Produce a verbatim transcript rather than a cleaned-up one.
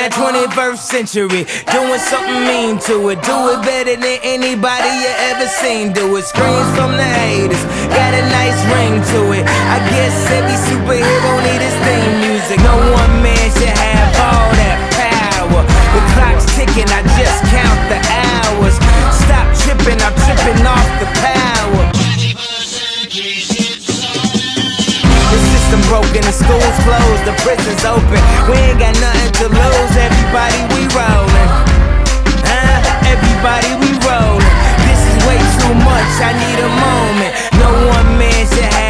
the twenty-first century, doing something mean to it. Do it better than anybody you ever seen do it. Screams from the haters, got a nice ring to it. I guess every superhero need his theme music. No one man should have all that power. The clock's ticking, I just count the hours. Stop tripping, I'm tripping off the power. The system broken, the school's closed, the prison's open. We ain't got nothing to lose, everybody we rollin'. Huh? Everybody we rollin'. This is way too much, I need a moment. No one man should have